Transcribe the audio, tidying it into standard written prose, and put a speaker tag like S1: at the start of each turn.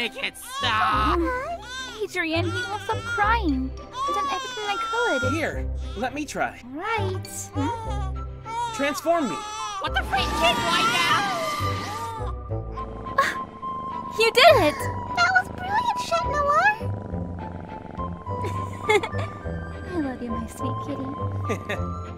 S1: make it stop.
S2: Adrian, he won't stop crying. I've done everything I could.
S3: Here, let me try.
S2: Right.
S3: Transform me.
S1: What the freak, kid? Why now?
S2: You did it!
S4: That was brilliant, Chat Noir!
S2: I love you, my sweet kitty.